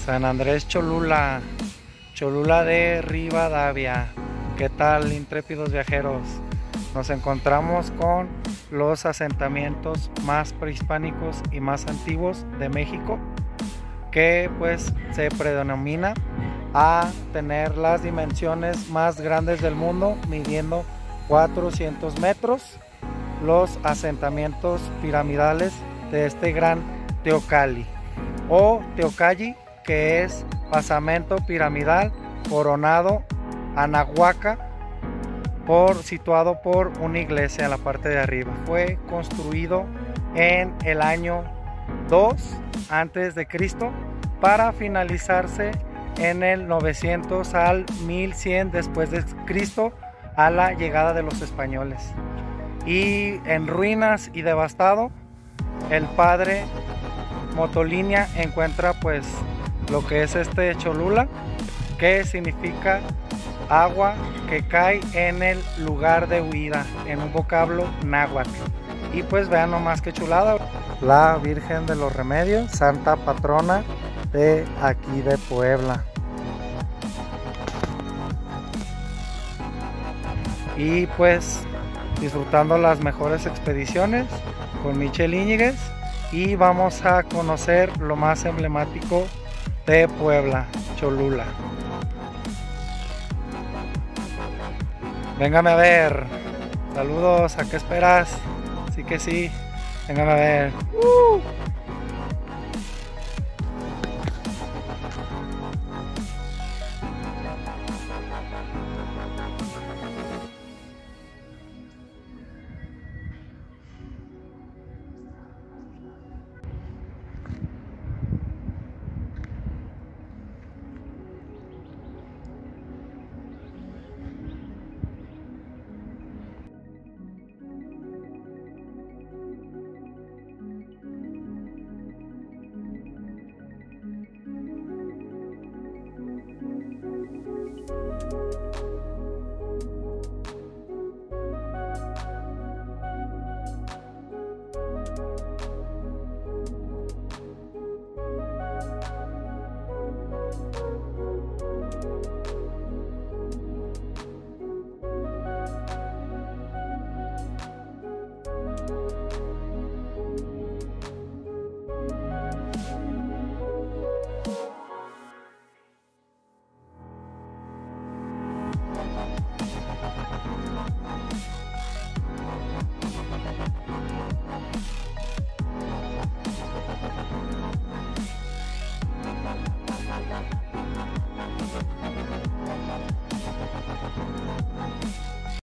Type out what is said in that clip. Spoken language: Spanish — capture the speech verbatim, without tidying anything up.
San Andrés Cholula, Cholula de Rivadavia. ¿Qué tal, intrépidos viajeros? Nos encontramos con los asentamientos más prehispánicos y más antiguos de México, que pues se predenomina a tener las dimensiones más grandes del mundo, midiendo cuatrocientos metros, los asentamientos piramidales de este gran Teocalli o Teocalli, que es basamento piramidal coronado Anahuaca, por, situado por una iglesia en la parte de arriba. Fue construido en el año dos antes de Cristo para finalizarse en el novecientos al mil cien después de Cristo, a la llegada de los españoles. Y en ruinas y devastado, el padre Motolinia encuentra pues lo que es este Cholula, que significa agua que cae en el lugar de huida, en un vocablo náhuatl. Y pues vean nomás qué chulada, la Virgen de los Remedios, santa patrona de aquí de Puebla. Y pues disfrutando las mejores expediciones con Michel Íñiguez, y vamos a conocer lo más emblemático de Puebla, Cholula. Véngame a ver. Saludos, ¿a qué esperas? Sí que sí, véngame a ver. Uh.